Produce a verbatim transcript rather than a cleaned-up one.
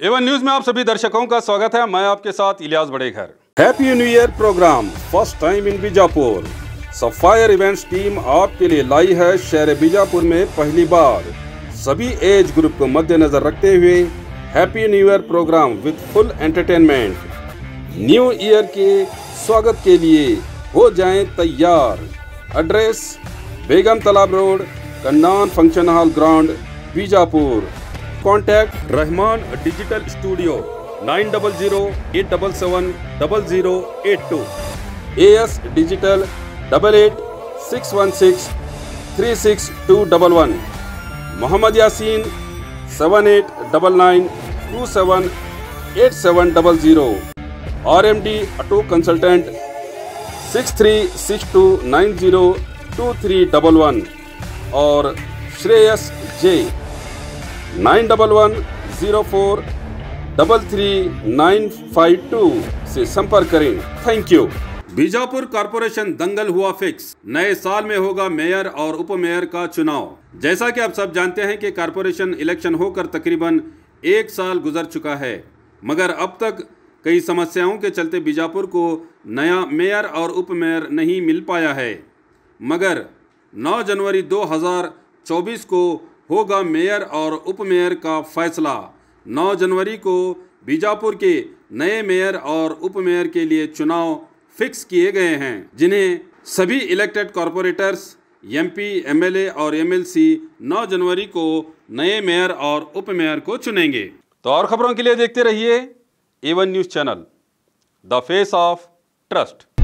Avon news में आप सभी दर्शकों का स्वागत है। मैं आपके साथ Ilyas Badeghar. Happy new year program first time in Bijapur. Sapphire events team आपके लिए लाई है शहर बीजापुर में पहली बार। सभी एज ग्रुप को मद्देनजर रखते हुए happy new year program with full entertainment. New year के स्वागत के लिए हो जाएं तैयार। Address Begum Talab road, Kannan function hall ground, Bijapur. Contact Rahman digital studio nine double zero eight double seven double zero eight two, A S digital double eight six one six three six two double one, Mohammed Yasin seven eight double nine two seven eight seven double zero, R M D auto consultant six three six two nine zero two three double one और Shreyas J nine double one zero four double three nine five two से संपर्क करें। Thank you. Bijapur corporation दंगल हुआ fix. नए साल में होगा मेयर और उप मेयर का चुनाव। जैसा कि आप सब जानते हैं कि कॉरपोरेशन इलेक्शन होकर तकरीबन एक साल गुजर चुका है, मगर अब तक कई समस्याओं के चलते बीजापुर को नया मेयर और उप मेयर नहीं मिल पाया है। मगर नौ जनवरी दो हज़ार चौबीस को होगा मेयर और उप मेयर का फैसला। नौ जनवरी को बीजापुर के नए मेयर और उप मेयर के लिए चुनाव फिक्स किए गए हैं, जिन्हें सभी इलेक्टेड कॉरपोरेटर्स, एमपी, एमएलए और एमएलसी नौ जनवरी को नए मेयर और उप मेयर को चुनेंगे। तो और खबरों के लिए देखते रहिए Avon news channel, the face of trust.